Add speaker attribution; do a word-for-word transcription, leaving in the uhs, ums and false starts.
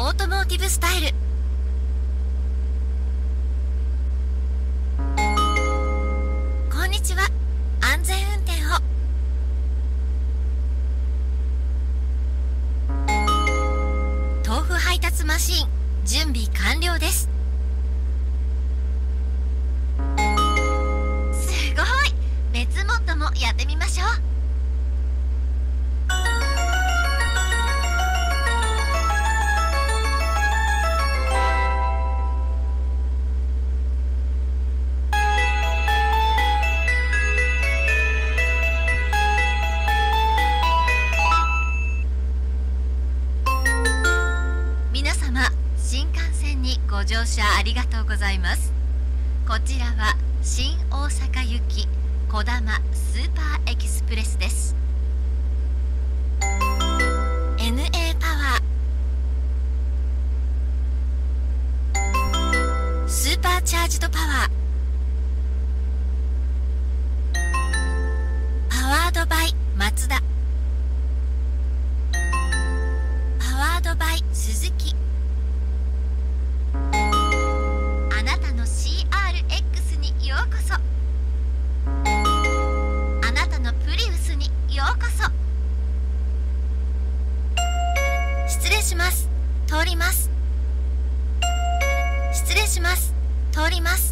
Speaker 1: オートモーティブスタイル。こんにちは。安全運転を。豆腐配達マシーン準備完了です。すごい。別モッドもやってみましょう。皆様、新幹線にご乗車ありがとうございます。こちらは新大阪行きこだまスーパーエキスプレスです。 エヌエー パワー、スーパーチャージドパワー、パワードバイマツダ、パワードバイスズキ。あなたの シーアールエックス にようこそ。あなたのプリウスにようこそ。失礼します。通ります。失礼します。通ります。